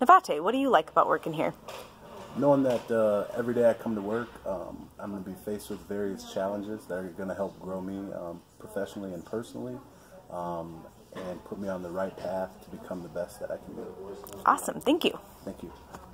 Navate, what do you like about working here? Knowing that every day I come to work, I'm going to be faced with various challenges that are going to help grow me professionally and personally, and put me on the right path to become the best that I can be. Awesome. Thank you. Thank you.